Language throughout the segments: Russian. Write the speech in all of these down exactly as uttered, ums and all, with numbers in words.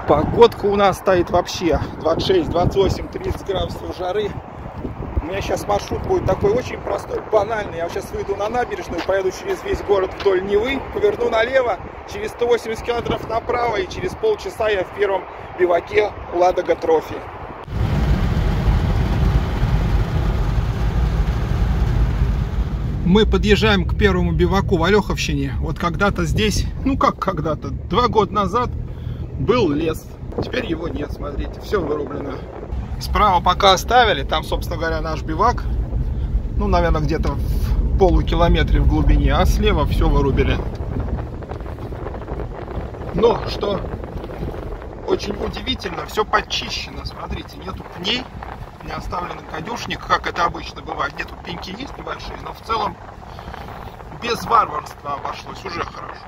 Погодка у нас стоит вообще двадцать шесть, двадцать восемь, тридцать градусов жары. У меня сейчас маршрут будет такой очень простой, банальный. Я сейчас выйду на набережную, проеду через весь город вдоль Невы, поверну налево, через сто восемьдесят километров направо, и через полчаса я в первом биваке Ладога Трофи. Мы подъезжаем к первому биваку в Олеховщине. Вот когда-то здесь, ну как когда-то, два года назад был лес. Теперь его нет, смотрите, все вырублено. Справа пока оставили, там, собственно говоря, наш бивак. Ну, наверное, где-то в полукилометре в глубине, а слева все вырубили. Но, что очень удивительно, все подчищено. Смотрите, нету пней, не оставлен кадюшник, как это обычно бывает. Нету, пеньки есть небольшие, но в целом без варварства обошлось, уже хорошо.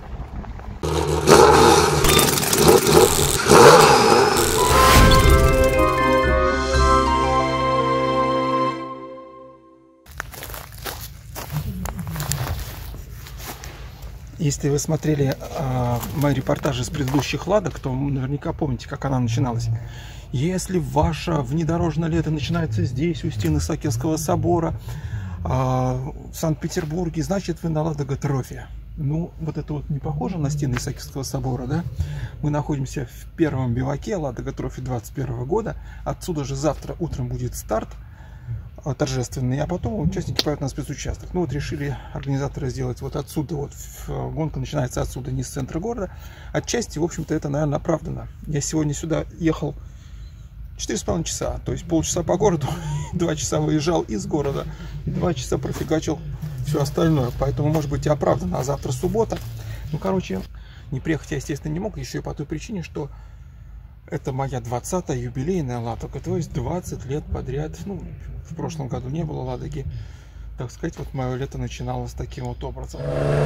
Если вы смотрели э, мои репортажи с предыдущих ладок, то наверняка помните, как она начиналась. Если ваше внедорожное лето начинается здесь, у стен Исаакиевского собора, э, в Санкт-Петербурге, значит, вы на Ладога Трофи. Ну, вот это вот не похоже на стены Исаакиевского собора, да? Мы находимся в первом биваке Ладога Трофи двадцать первого года. Отсюда же завтра утром будет старт торжественный, а потом участники поедут на спецучасток. Ну вот решили организаторы сделать вот отсюда, вот гонка начинается отсюда, не с центра города. Отчасти, в общем-то, это, наверное, оправдано. Я сегодня сюда ехал четыре с половиной часа, то есть полчаса по городу, два часа выезжал из города, и два часа профигачил все остальное, поэтому, может быть, и оправдано. А завтра суббота. Ну, короче, не приехать я, естественно, не мог, еще и по той причине, что это моя двадцатая юбилейная Ладога, то есть двадцать лет подряд. Ну, в прошлом году не было Ладоги. Так сказать, вот мое лето начиналось таким вот образом.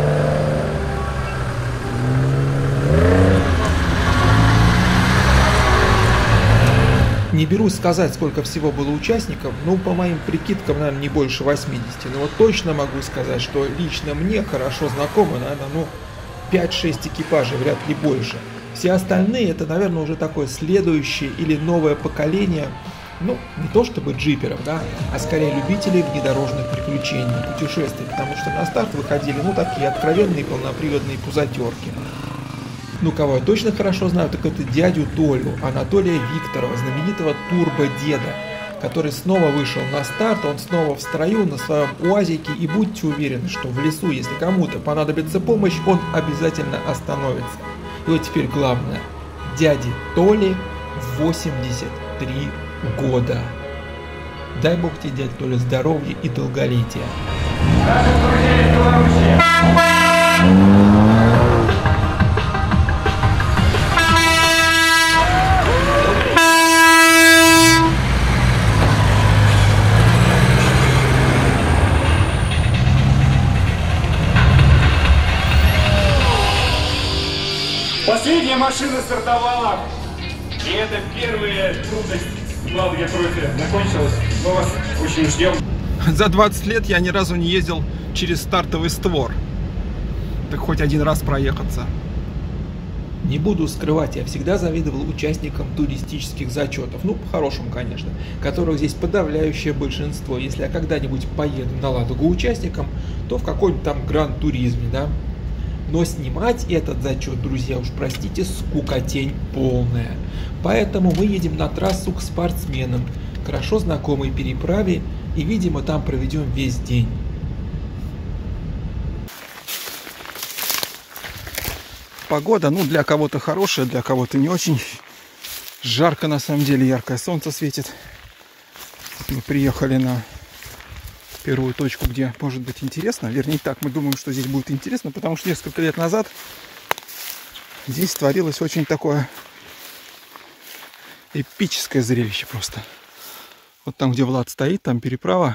Не берусь сказать, сколько всего было участников, но по моим прикидкам, наверное, не больше восьмидесяти. Но вот точно могу сказать, что лично мне хорошо знакомы, наверное, ну, пять-шесть экипажей, вряд ли больше. Все остальные это, наверное, уже такое следующее или новое поколение, ну, не то чтобы джиперов, да, а скорее любителей внедорожных приключений, путешествий, потому что на старт выходили, ну, такие откровенные полноприводные пузатерки. Ну, кого я точно хорошо знаю, так это дядю Толю, Анатолия Викторова, знаменитого турбо-деда, который снова вышел на старт, он снова в строю на своем УАЗике, и будьте уверены, что в лесу, если кому-то понадобится помощь, он обязательно остановится. И вот теперь главное, дяде Толе восемьдесят три года. Дай Бог тебе, дядя Толя, здоровья и долголетия. Последняя машина стартовала, и это первая трудность в Ладоге Трофи закончилась. Мы вас очень ждем. За двадцать лет я ни разу не ездил через стартовый створ. Так хоть один раз проехаться. Не буду скрывать, я всегда завидовал участникам туристических зачетов, ну, по-хорошему, конечно, которых здесь подавляющее большинство. Если я когда-нибудь поеду на Ладогу участником, то в какой-нибудь там гран-туризме, да. Но снимать этот зачет, друзья, уж простите, скукотень полная. Поэтому мы едем на трассу к спортсменам, к хорошо знакомой переправе, и, видимо, там проведем весь день. Погода, ну, для кого-то хорошая, для кого-то не очень. Жарко, на самом деле, яркое солнце светит. Мы приехали на первую точку, где может быть интересно. Вернее, так, мы думаем, что здесь будет интересно, потому что несколько лет назад здесь творилось очень такое эпическое зрелище просто. Вот там, где Влад стоит, там переправа.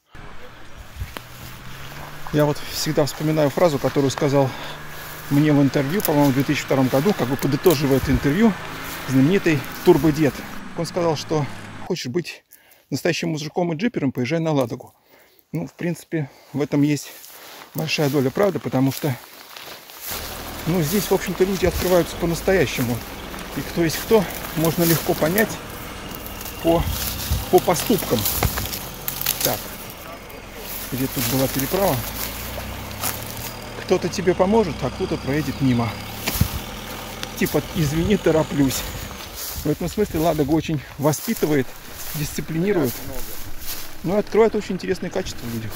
Я вот всегда вспоминаю фразу, которую сказал мне в интервью, по-моему, в две тысячи втором году, как бы подытоживая это интервью, знаменитый турбодед. Он сказал, что хочешь быть настоящим мужиком и джипером, поезжай на Ладогу. Ну, в принципе, в этом есть большая доля правды, потому что, ну, здесь, в общем-то, люди открываются по-настоящему. И кто есть кто, можно легко понять по, по поступкам. Так, где тут была переправа? Кто-то тебе поможет, а кто-то проедет мимо. Типа, извини, тороплюсь. В этом смысле Ладога очень воспитывает, дисциплинирует. Но и открывает очень интересные качества в людях.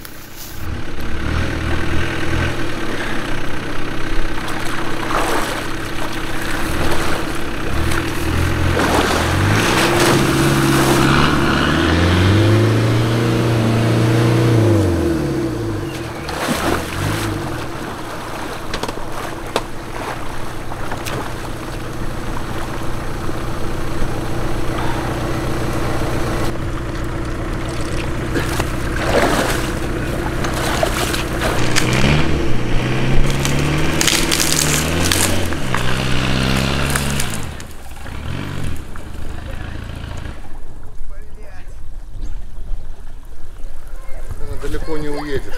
Далеко не уедешь.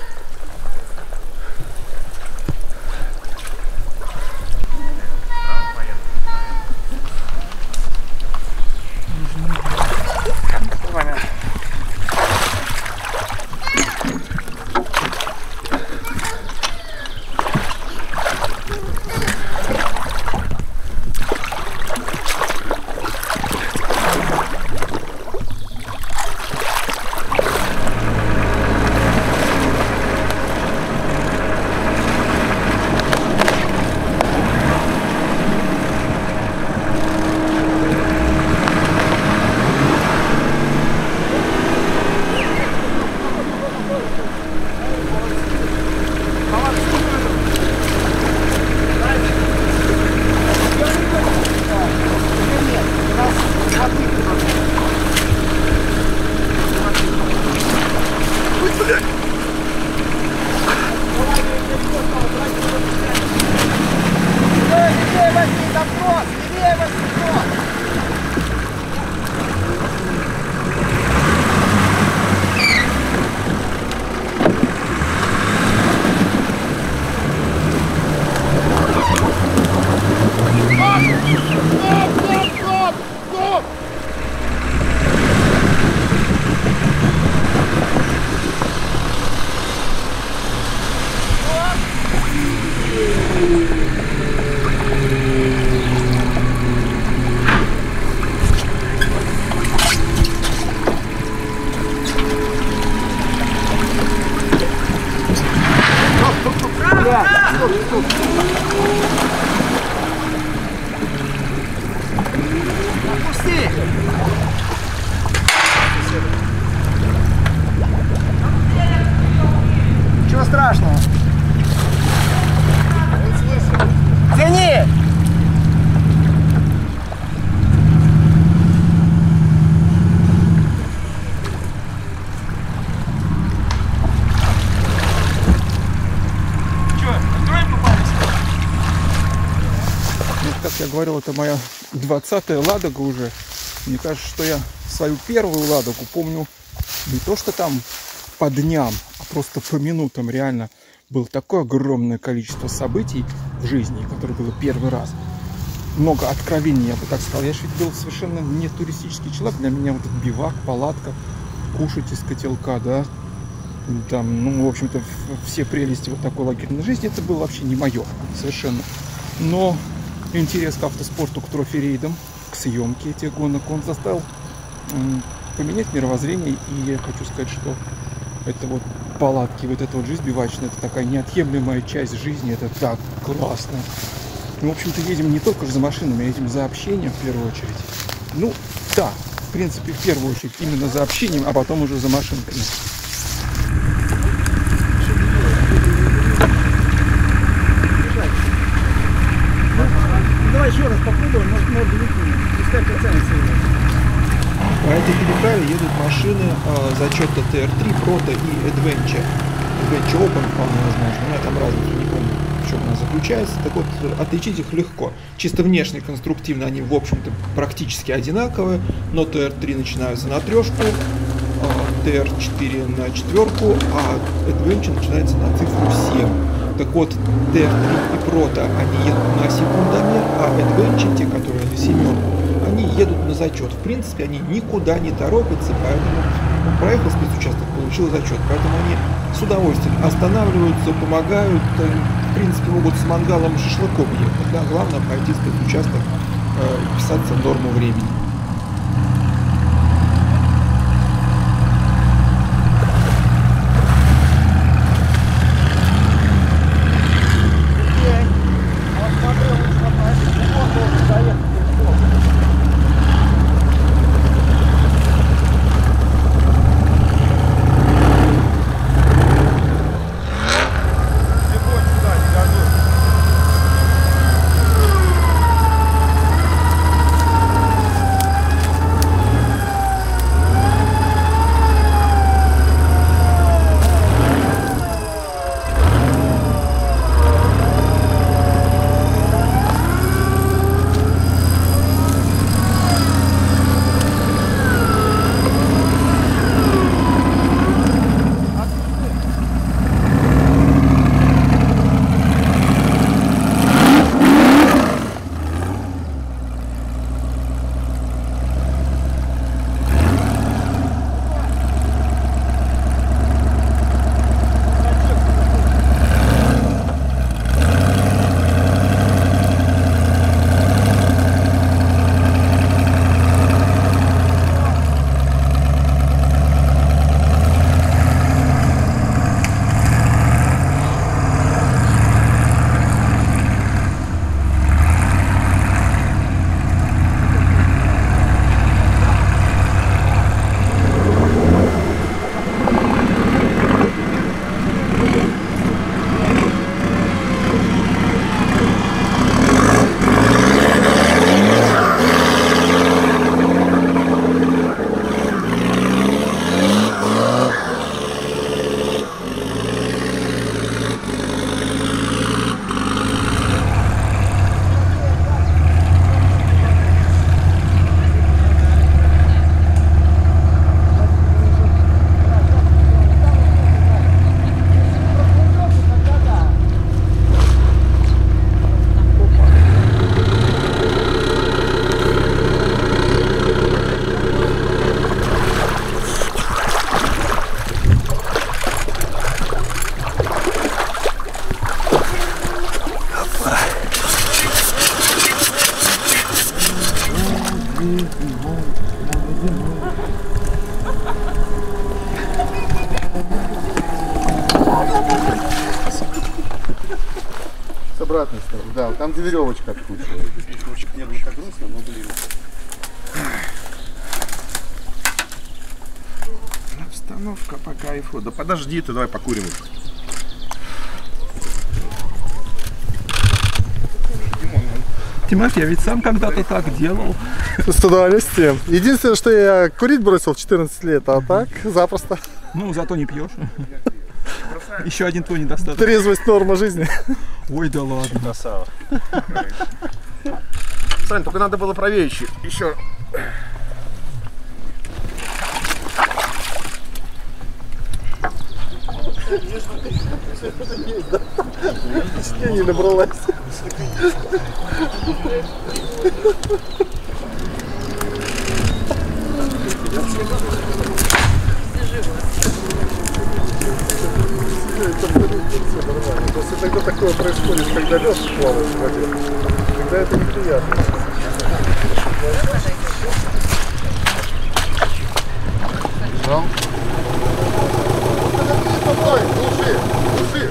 Отпусти! Ничего страшного. Тяни! Как я говорил, это моя двадцатая Ладога уже. Мне кажется, что я свою первую Ладогу помню не то, что там по дням, а просто по минутам. Реально было такое огромное количество событий в жизни, которое было первый раз. Много откровений, я бы так сказал. Я же ведь был совершенно не туристический человек. Для меня вот этот бивак, палатка, кушать из котелка, да. Там, ну, в общем-то, все прелести вот такой лагерной жизни, это было вообще не мое совершенно. Но интерес к автоспорту, к трофи-рейдам, к съемке этих гонок, он заставил м, поменять мировоззрение. И я хочу сказать, что это вот палатки, вот эта вот жизнь бивачная, это такая неотъемлемая часть жизни, это так классно. Мы, в общем-то, едем не только за машинами, а едем за общением в первую очередь. Ну, да, в принципе, в первую очередь именно за общением, а потом уже за машинками. Давай еще раз попробуем, может, может быть, пускай потянется. По этой переправе едут машины э, зачета Т Р три, Proto и Adventure. Adventure Open, вполне возможно. Я там разницу не помню, в чем она заключается. Так вот, отличить их легко. Чисто внешне, конструктивно они, в общем-то, практически одинаковые. Но Т Р три начинаются на трешку, э, Т Р четыре на четверку, а Adventure начинается на цифру семь. Так вот, Т три и Прота, они едут на секундомер, а Adventure, те, которые на семерку, они едут на зачет. В принципе, они никуда не торопятся, поэтому он проехал спецучасток, получил зачет. Поэтому они с удовольствием останавливаются, помогают, в принципе, могут с мангалом и шашлыком ехать. Да? Главное пройти спецучасток, э, вписаться в норму времени. С обратной стороны, да, там где веревочка откручивает. Веревочка не было так грустно, но блин. Обстановка по кайфу. Да подожди ты, давай покурим. Тимофей, я ведь сам когда-то так делал. С удовольствием. Единственное, что я курить бросил в четырнадцать лет, а так запросто. Ну, зато не пьешь. Еще один твой недостаток. Трезвость — норма жизни. Ой, да ладно. Красава. Сань, только надо было правее еще. Еще. Не набралась. Просто тогда такое происходит, когда лед плавает в воде. Тогда это неприятно. Бежал. Стой, глуши, глуши.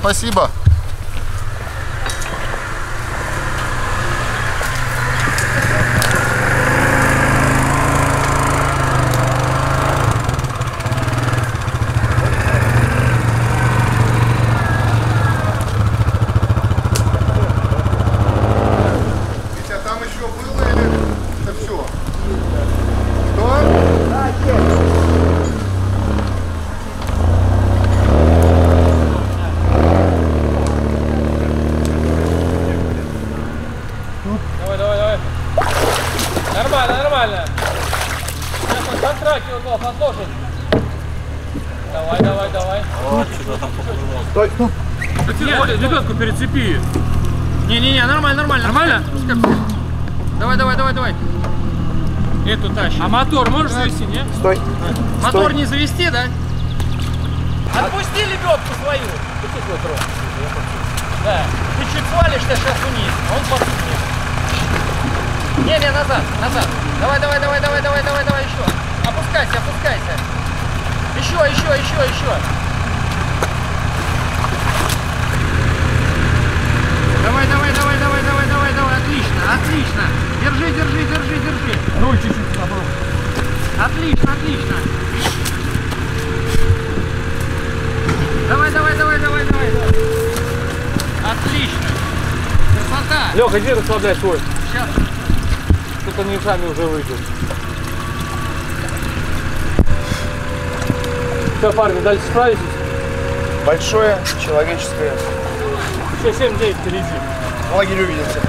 спасибо. Нормально, нормально. Сейчас он контракт его отложит. Давай, давай, давай. О, что там поплыло. Стой, стой. Нет, лебедку перецепи. Не-не-не, нормально, нормально. Нормально? Давай, давай, давай, давай. Эту тащи. А мотор можешь завести, не? Стой. Мотор Стой. не завести, да? Отпусти лебедку свою. Пусти свой трос. Да. Ты чуть свалишь, ты сейчас вниз. Он посудит. Не-не, назад, назад. Давай, давай, давай, давай, давай, давай, давай, еще. Опускайся, опускайся. Еще, еще, еще, еще. Давай, давай, давай, давай, давай, давай, давай. Отлично, отлично. Держи, держи, держи, держи. Руль чуть-чуть забрал. Отлично, отлично. Давай, давай, давай, давай, давай. Отлично. Красота. Леха, где расслабляй свой? Сейчас. Что-то они сами уже выйдут. Все, парни, дальше справитесь? Большое человеческое. Еще семь дней впереди. В лагере увидимся.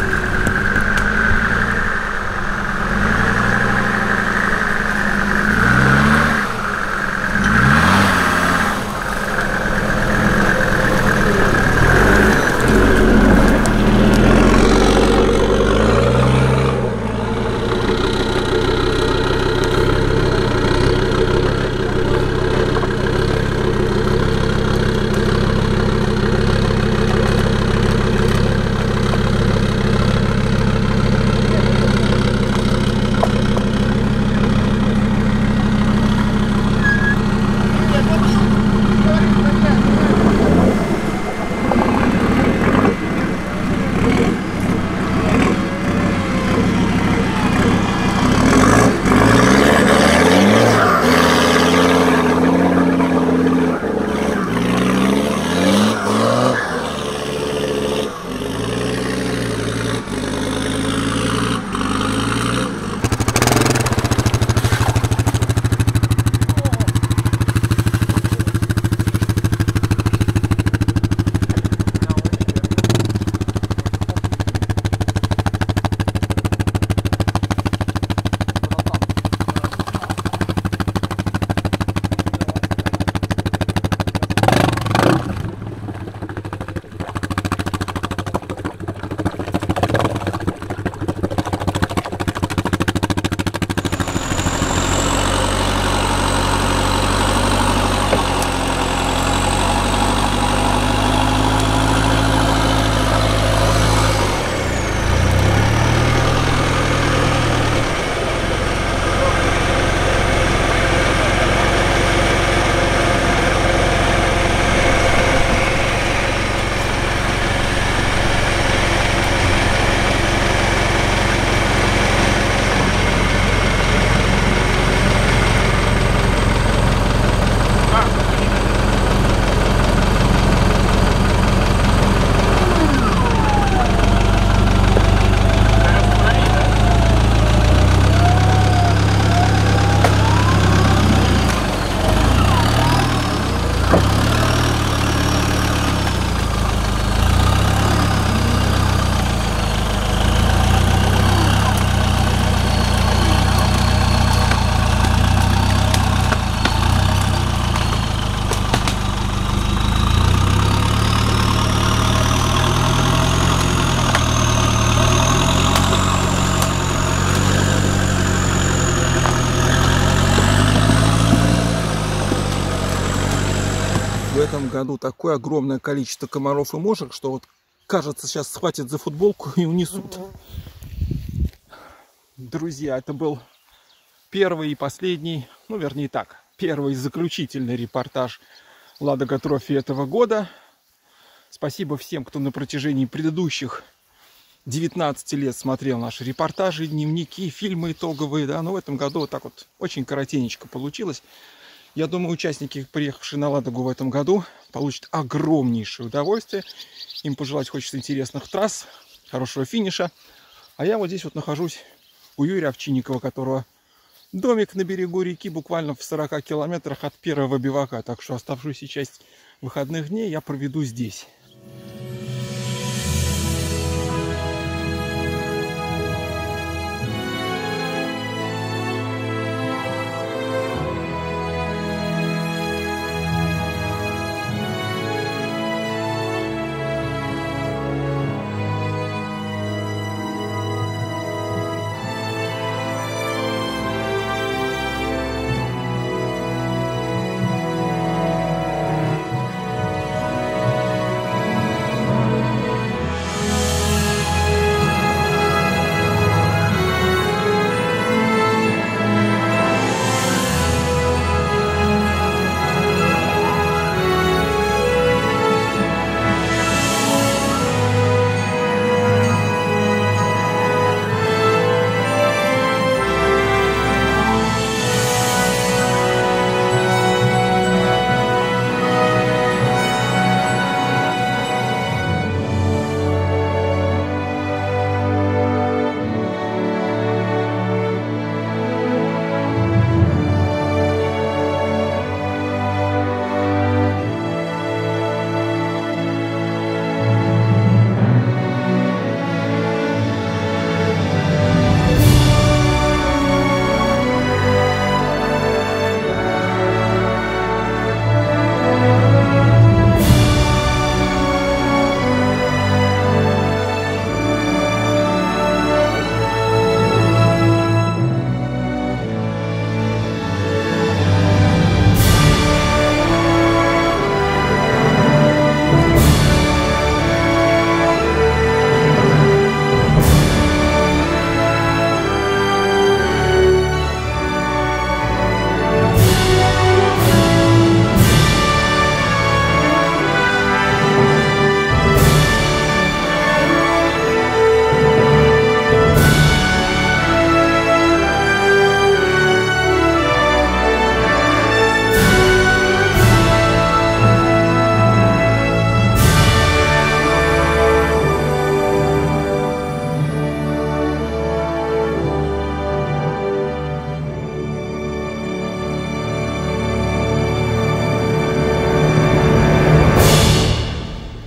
В этом году такое огромное количество комаров и мошек, что вот кажется, сейчас схватят за футболку и унесут. Друзья, это был первый и последний, ну вернее так, первый и заключительный репортаж Ладога Трофи этого года. Спасибо всем, кто на протяжении предыдущих девятнадцати лет смотрел наши репортажи, дневники, фильмы итоговые. Да? Но в этом году вот так вот очень коротенечко получилось. Я думаю, участники, приехавшие на Ладогу в этом году, получат огромнейшее удовольствие. Им пожелать хочется интересных трасс, хорошего финиша. А я вот здесь вот нахожусь у Юрия Овчинникова, у которого домик на берегу реки буквально в сорока километрах от первого бивака. Так что оставшуюся часть выходных дней я проведу здесь.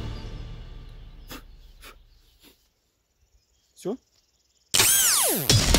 Все?